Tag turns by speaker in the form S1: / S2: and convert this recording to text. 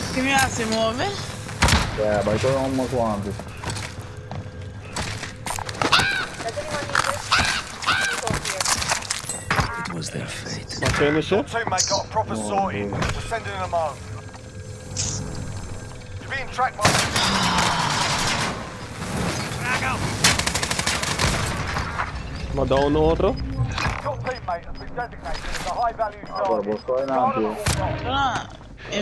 S1: Che mi va, si muove?
S2: Vai con quanti.
S3: It was their fate.
S4: My finisher?
S5: Teammate got a proper sorting. We're sending them home. You're being tracked by...
S4: Ma da un altro?
S5: Your teammate has been designated as a high-value
S2: Guarda,
S5: target.
S2: posso fare un attimo.